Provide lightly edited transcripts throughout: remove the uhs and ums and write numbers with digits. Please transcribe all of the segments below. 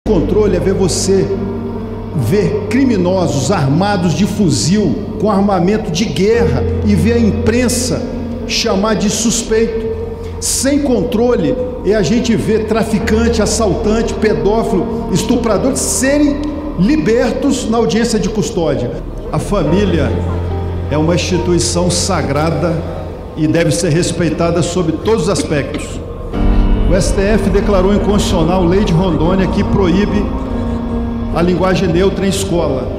Controle é ver você ver criminosos armados de fuzil com armamento de guerra e ver a imprensa chamar de suspeito. Sem controle é a gente ver traficante, assaltante, pedófilo, estuprador serem libertos na audiência de custódia. A família é uma instituição sagrada e deve ser respeitada sob todos os aspectos. O STF declarou inconstitucional a lei de Rondônia que proíbe a linguagem neutra em escola.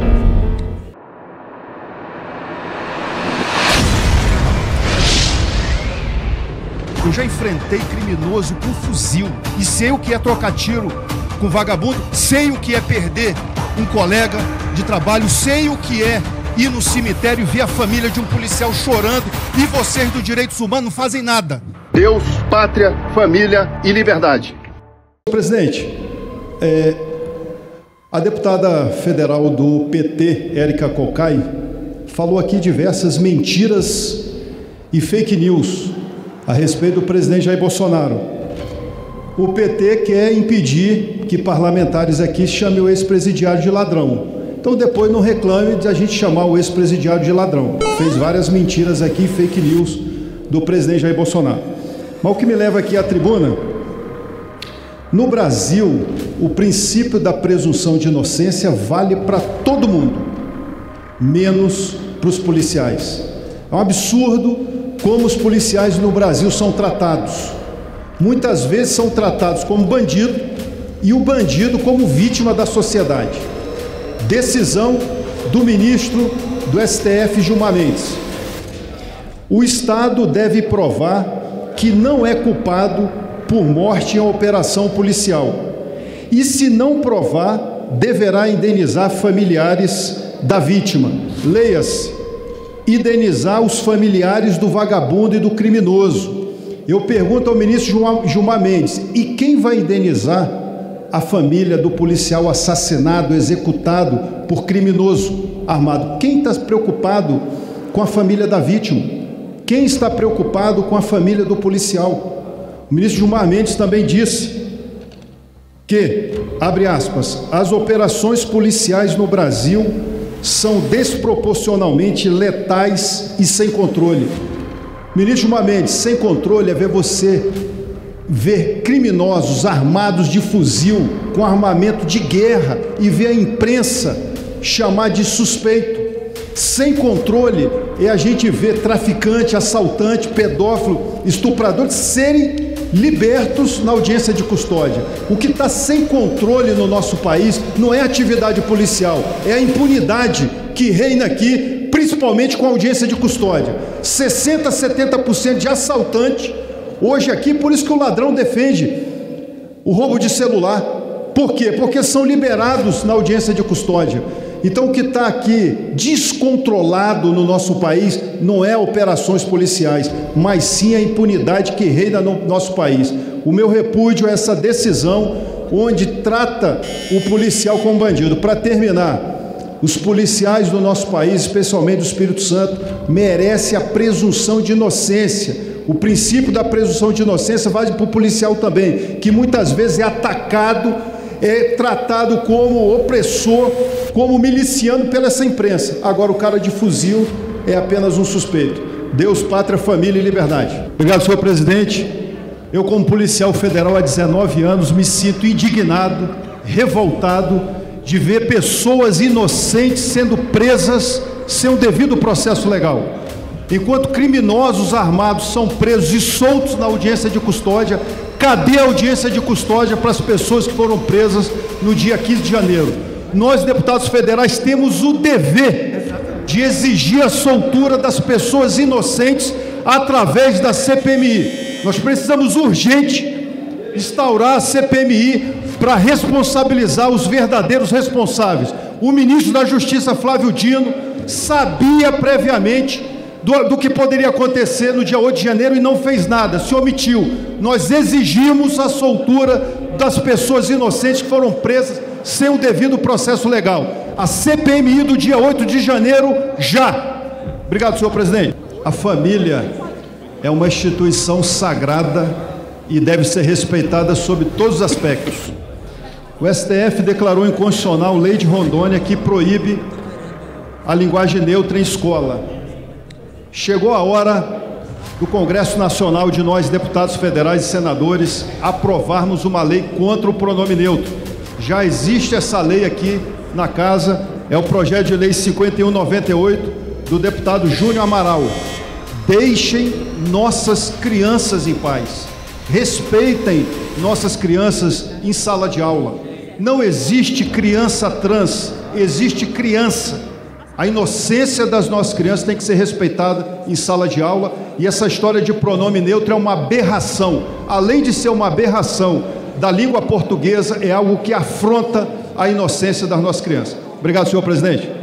Eu já enfrentei criminoso com fuzil e sei o que é trocar tiro com vagabundo, sei o que é perder um colega de trabalho, sei o que é ir no cemitério e ver a família de um policial chorando e vocês do Direitos Humanos não fazem nada. Deus, pátria, família e liberdade. Presidente, a deputada federal do PT, Érica Cocai, falou aqui diversas mentiras e fake news a respeito do presidente Jair Bolsonaro. O PT quer impedir que parlamentares aqui chamem o ex-presidiário de ladrão. Então depois não reclame de a gente chamar o ex-presidiário de ladrão. Fez várias mentiras aqui, fake news do presidente Jair Bolsonaro. Mas o que me leva aqui à tribuna, no Brasil, o princípio da presunção de inocência vale para todo mundo, menos para os policiais. É um absurdo como os policiais no Brasil são tratados. Muitas vezes são tratados como bandido e o bandido como vítima da sociedade. Decisão do ministro do STF, Gilmar Mendes. O Estado deve provar que não é culpado por morte em operação policial. E se não provar, deverá indenizar familiares da vítima. Leia-se, indenizar os familiares do vagabundo e do criminoso. Eu pergunto ao ministro Gilmar Mendes, e quem vai indenizar a família do policial assassinado, executado por criminoso armado? Quem está preocupado com a família da vítima? Quem está preocupado com a família do policial? O ministro Gilmar Mendes também disse que, abre aspas, as operações policiais no Brasil são desproporcionalmente letais e sem controle. Ministro Gilmar Mendes, sem controle é ver você ver criminosos armados de fuzil com armamento de guerra e ver a imprensa chamar de suspeito. Sem controle é a gente ver traficante, assaltante, pedófilo, estuprador serem libertos na audiência de custódia. O que está sem controle no nosso país não é a atividade policial, é a impunidade que reina aqui, principalmente com a audiência de custódia. 60%, 70% de assaltante hoje aqui, por isso que o ladrão defende o roubo de celular. Por quê? Porque são liberados na audiência de custódia. Então o que está aqui descontrolado no nosso país não é operações policiais, mas sim a impunidade que reina no nosso país. O meu repúdio é essa decisão onde trata o policial como bandido. Para terminar, os policiais do nosso país, especialmente do Espírito Santo, merecem a presunção de inocência. O princípio da presunção de inocência vale para o policial também, que muitas vezes é atacado, é tratado como opressor, como miliciano pela essa imprensa. Agora o cara de fuzil é apenas um suspeito. Deus, pátria, família e liberdade. Obrigado, senhor presidente. Eu, como policial federal há 19 anos, me sinto indignado, revoltado de ver pessoas inocentes sendo presas sem o devido processo legal. Enquanto criminosos armados são presos e soltos na audiência de custódia, cadê a audiência de custódia para as pessoas que foram presas no dia 15 de janeiro? Nós, deputados federais, temos o dever de exigir a soltura das pessoas inocentes através da CPMI. Nós precisamos urgente instaurar a CPMI para responsabilizar os verdadeiros responsáveis. O ministro da Justiça, Flávio Dino, sabia previamente do que poderia acontecer no dia 8 de janeiro e não fez nada, se omitiu. Nós exigimos a soltura das pessoas inocentes que foram presas sem o devido processo legal. A CPMI do dia 8 de janeiro, já. Obrigado, senhor presidente. A família é uma instituição sagrada e deve ser respeitada sob todos os aspectos. O STF declarou inconstitucional lei de Rondônia que proíbe a linguagem neutra em escola. Chegou a hora do Congresso Nacional, de nós, deputados federais e senadores, aprovarmos uma lei contra o pronome neutro. Já existe essa lei aqui na casa, é o projeto de lei 5198 do deputado Júnior Amaral. Deixem nossas crianças em paz. Respeitem nossas crianças em sala de aula. Não existe criança trans, existe criança. A inocência das nossas crianças tem que ser respeitada em sala de aula, e essa história de pronome neutro é uma aberração. Além de ser uma aberração da língua portuguesa, é algo que afronta a inocência das nossas crianças. Obrigado, senhor presidente.